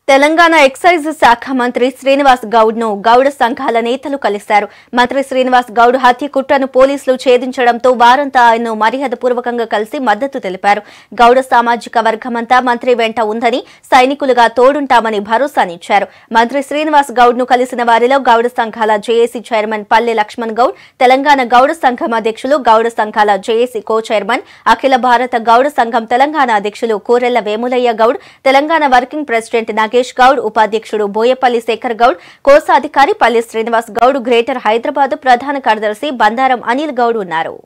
Telangana excise శాఖ మంత్రి శ్రీనివాస్ గౌడ్ ను గౌడ సంఘాల నేతలు కలిశారు. మంత్రి శ్రీనివాస్ గౌడ్ హత్య కుట్రను పోలీసులు ఛేదించడంతో వారంతా ఆయన్ను మర్యాదపూర్వకంగా కలిసి మద్దతు తెలిపారు. గౌడ సామాజిక వర్గమంతా మంత్రి వెంట ఉందని, సైనికులుగా తోడుంటామని భరోసానిచ్చారు. మంత్రి శ్రీనివాస్ గౌడ్ ను కలిసిన వారిలో గౌడ సంఘాల జేఏసీ చైర్మన్ పల్లె లక్ష్మణ్ గౌడ్, తెలంగాణ గౌడ సంఘం అధ్యక్షులు, గౌడ సంఘాల జేఏసీ కో చైర్మన్, అఖిల భారత గౌడ సంఘం తెలంగాణ అధ్యక్షులు కోరెళ్ల వేములయ్య గౌడ్, తెలంగాణ వర్కింగ్ ప్రెసిడెంట్ నాగేష్ గౌడ్, ఉపాధ్యక్షుడు బోయపల్లి శేఖర్ గౌడ్, కోశాధికారి పల్లె శ్రీనివాస్ గౌడ్, గ్రేటర్ హైదరాబాద్ ప్రధాన కార్యదర్శి బందారం అనిల్ గౌడ్ ఉన్నారు.